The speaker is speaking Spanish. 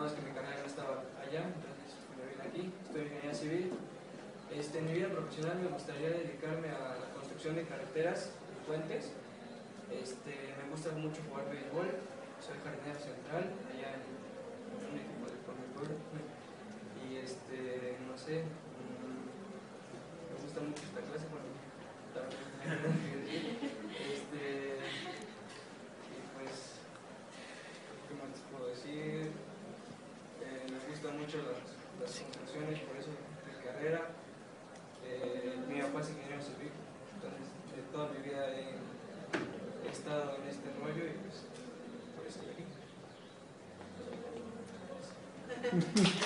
nada más que mi carrera no estaba allá, entonces me vine aquí, estoy en ingeniería civil. En mi vida profesional me gustaría dedicarme a la construcción de carreteras y puentes. Me gusta mucho jugar béisbol, soy jardinero central allá en un equipo de por mi pueblo. Y no sé, me gusta mucho esta clase, bueno, y pues, ¿qué más les puedo decir? Me gustan mucho las construcciones, por eso mi carrera. Mi papá es ingeniero civil, entonces toda mi vida he estado en este rollo y pues por eso estoy aquí.